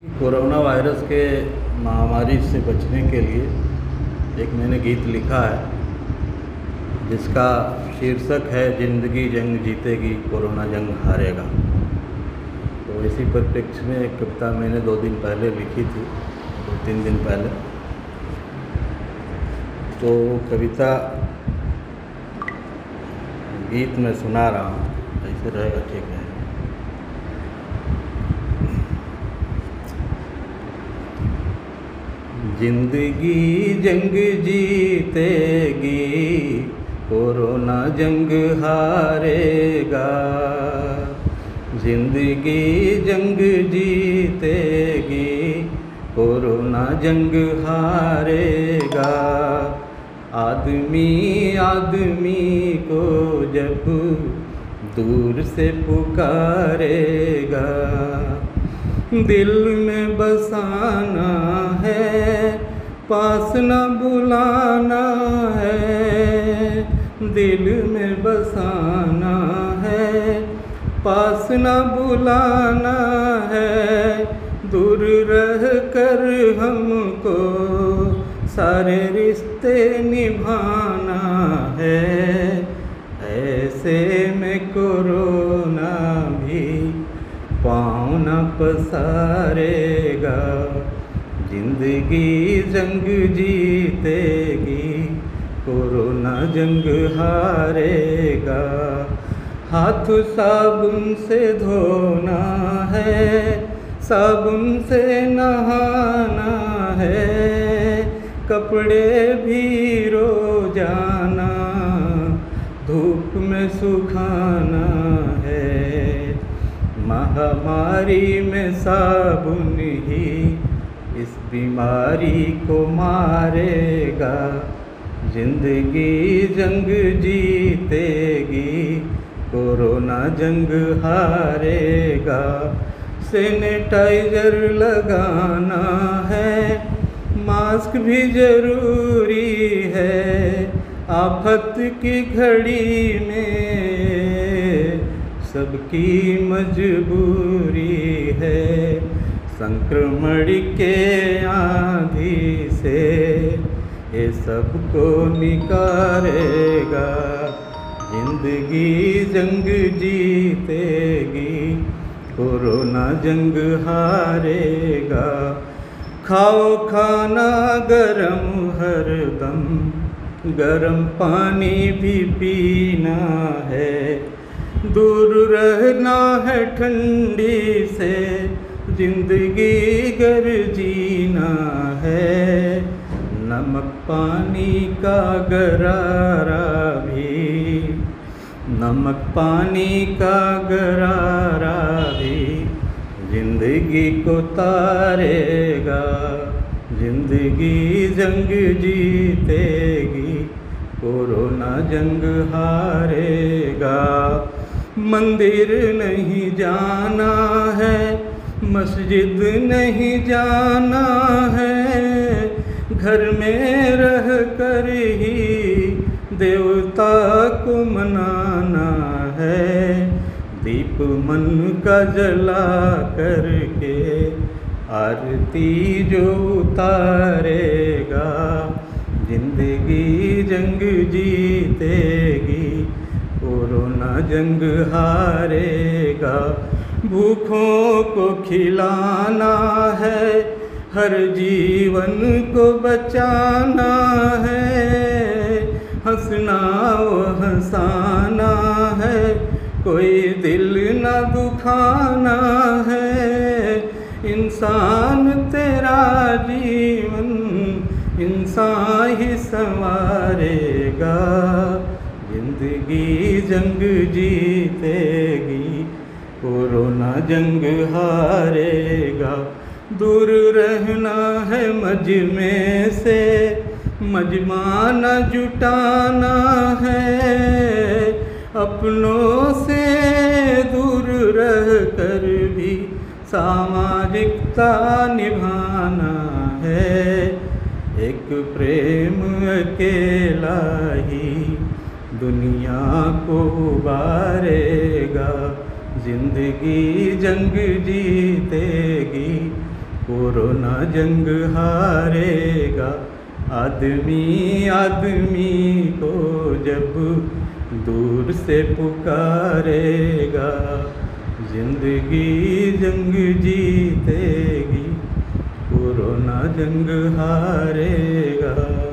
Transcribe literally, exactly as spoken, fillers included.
Corona virus के महामारी से बचने के लिए एक मैंने गीत लिखा है जिसका शीर्षक है ज़िंदगी जंग जीतेगी कोरोना जंग हारेगा। तो इसी परिप्रेक्ष्य में एक कविता मैंने दो दिन पहले लिखी थी, दो तीन दिन पहले। तो कविता गीत में सुना रहा हूँ, ऐसे रहेगा ठीक है। जिंदगी जंग जीतेगी कोरोना जंग हारेगा। जिंदगी जंग जीतेगी कोरोना जंग हारेगा। आदमी आदमी को जब दूर से पुकारेगा, दिल में बसाना है पास न बुलाना है। दिल में बसाना है पास न बुलाना है। दूर रह कर हमको सारे रिश्ते निभाना है। ऐसे में कोरोना भी पाँव न पसारेगा। जिंदगी जंग जीतेगी कोरोना जंग हारेगा। हाथ साबुन से धोना है, साबुन से नहाना है। कपड़े भी रोजाना धूप में सुखाना है। महामारी में साबुन ही इस बीमारी को मारेगा। जिंदगी जंग जीतेगी कोरोना जंग हारेगा। सैनिटाइजर लगाना है, मास्क भी जरूरी है। आफत की घड़ी में सबकी मजबूरी है। संक्रमण के आंधी से ये सबको निकारेगा। जिंदगी जंग जीतेगी कोरोना जंग हारेगा। खाओ खाना गरम हरदम, गरम पानी भी पीना है। दूर रहना है ठंडी से, जिंदगी गर जीना है। नमक पानी का गरारा भी, नमक पानी का गरारा भी जिंदगी को तारेगा। जिंदगी जंग जीतेगी कोरोना जंग हारेगा। मंदिर नहीं जाना है, मस्जिद नहीं जाना है। घर में रह कर ही देवता को मनाना है। दीप मन का जला करके आरती जो उतारेगा। जिंदगी जंग जीतेगी कोरोना जंग हारेगा। भूखों को खिलाना है, हर जीवन को बचाना है। हंसना वो हंसाना है, कोई दिल न दुखाना है। इंसान तेरा जीवन इंसान ही संवारेगा। जिंदगी जंग जीतेगी कोरोना जंग हारेगा। दूर रहना है मजमे से, मजमा न जुटाना है। अपनों से दूर रह कर भी सामाजिकता निभाना है। एक प्रेम अकेला ही दुनिया को उबारेगा। जिंदगी जंग जीतेगी कोरोना जंग हारेगा, आदमी आदमी को जब दूर से पुकारेगा। जिंदगी जंग जीतेगी, कोरोना जंग हारेगा।